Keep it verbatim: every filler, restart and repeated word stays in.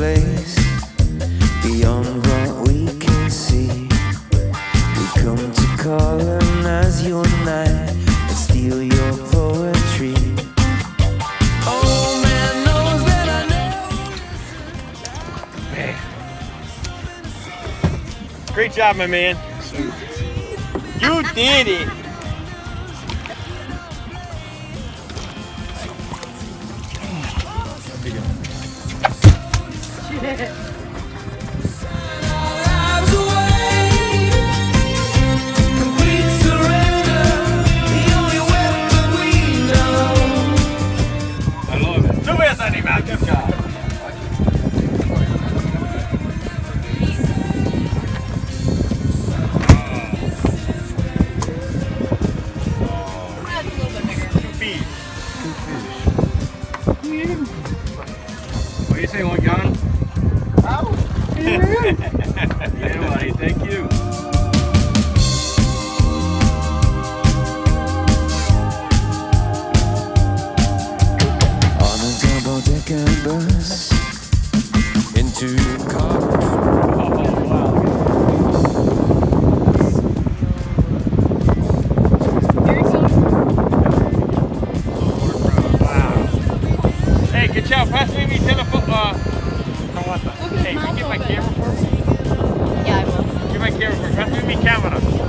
place beyond what we can see. We come to colonize your night and steal your poetry. Oh, man knows that I know. Man. Great job, my man. You did it. What do you say, one gun? Oh. Yeah, buddy, thank you. On a double-decker bus into your car. Oh, wow. Good job. Pass me my telephone. Uh, hey, can you get my camera for me? Yeah, I will. Get my camera for me. Pass me my camera.